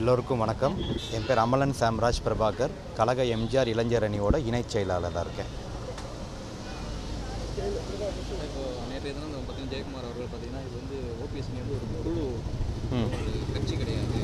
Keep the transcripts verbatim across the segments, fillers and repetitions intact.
எல்லோருக்கும் வணக்கம். என் பேர் அமலன் சாம்ராஜ் பிரபாகர். கழக எம்ஜிஆர் இளைஞர் அணியோட இணைச் செயலாளராக இருக்கேன். இப்போ நேற்றைய தினம் பார்த்தீங்கன்னா ஜெயக்குமார் அவர்கள் பார்த்தீங்கன்னா இது வந்து ஓபிஎஸ் வந்து ஒரு குழு கட்சி கிடையாது.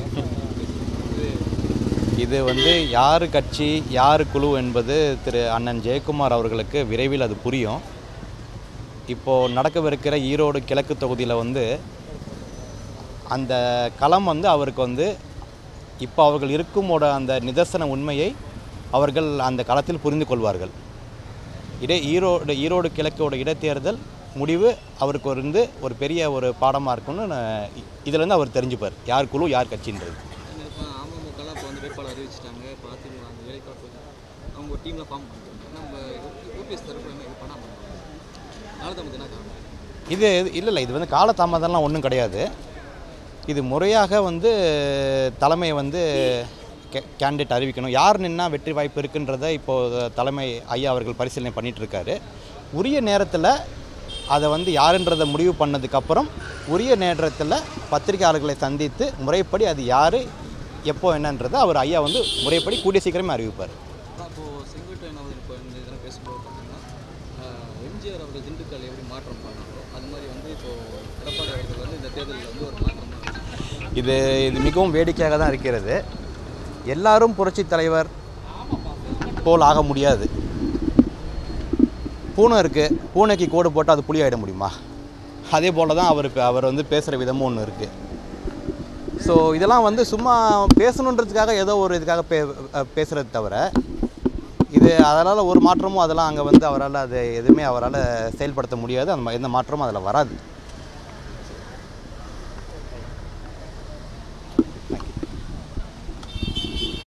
இது வந்து யார் கட்சி யார் குழு என்பது திரு அண்ணன் ஜெயக்குமார் அவர்களுக்கு விரைவில் அது புரியும். இப்போது நடக்கவிருக்கிற ஈரோடு கிழக்கு தொகுதியில் வந்து அந்த களம் வந்து அவருக்கு வந்து இப்போ அவர்கள் இருக்குமோட அந்த நிதர்சன உண்மையை அவர்கள் அந்த களத்தில் புரிந்து கொள்வார்கள். இடை ஈரோடு ஈரோடு கிழக்கோட இடைத்தேர்தல் முடிவு அவருக்கு வந்து ஒரு பெரிய ஒரு பாடமாக இருக்குன்னு இதிலேருந்து அவர் தெரிஞ்சுப்பார் யார் குழு யார் கட்சின்றது. அமமுகலாம் இப்போ வந்து வேட்பாளர் அறிவிச்சிட்டாங்க. இப்போ அதிமுக அந்த வேலைக்காட்டு அவங்க ஒரு டீமில் ஃபார்ம் பண்ணுறாங்க. நம்ம ஓபிஎஸ் தரப்பு என்ன இது பண்ணாமல் காலதாமதம் என்ன காரணம்? இது இல்லை இல்லை இது வந்து காலதாமதம்லாம் ஒன்றும் கிடையாது. இது முறையாக வந்து தலைமை வந்து கே கேண்டிடேட் அறிவிக்கணும். யார் நின்னா வெற்றி வாய்ப்பு இருக்குன்றதை இப்போது தலைமை ஐயா அவர்கள் பரிசீலனை பண்ணிகிட்ருக்காரு. உரிய நேரத்தில் அதை வந்து யாருன்றதை முடிவு பண்ணதுக்கப்புறம் உரிய நேரத்தில் பத்திரிகையாளர்களை சந்தித்து முறைப்படி அது யார் எப்போ என்னன்றதை அவர் ஐயா வந்து முறைப்படி கூடிய சீக்கிரமே அறிவிப்பார். இப்போது செங்கோட்டையன் அவர்கள் இப்போ இந்த இதெல்லாம் பேசும்போது பார்த்தீங்கன்னா எம்ஜிஆர் அவர்கள் திண்டுக்கல் எப்படி மாற்றம் பண்ணாங்களோ அது மாதிரி வந்து இப்போது எடப்பாடி அவர்கள் வந்து இந்த தேர்தலில் வந்து ஒரு மாற்றம் இது இது மிகவும் வேடிக்கையாக தான் இருக்கிறது. எல்லாரும் புரட்சி தலைவர் போல் ஆக முடியாது. பூனை இருக்குது, பூனைக்கு கோடு போட்டால் அது புலி ஆகிட முடியுமா? அதே போல் தான் அவர் அவர் வந்து பேசுகிற விதமும் ஒன்று இருக்குது. ஸோ இதெல்லாம் வந்து சும்மா பேசணுன்றதுக்காக ஏதோ ஒரு இதுக்காக பே பேசுகிறது தவிர இது அதனால் ஒரு மாற்றமும் அதெல்லாம் அங்கே வந்து அவரால் அது எதுவுமே அவரால் செயல்படுத்த முடியாது. அந்த எந்த மாற்றமும் அதில் வராது.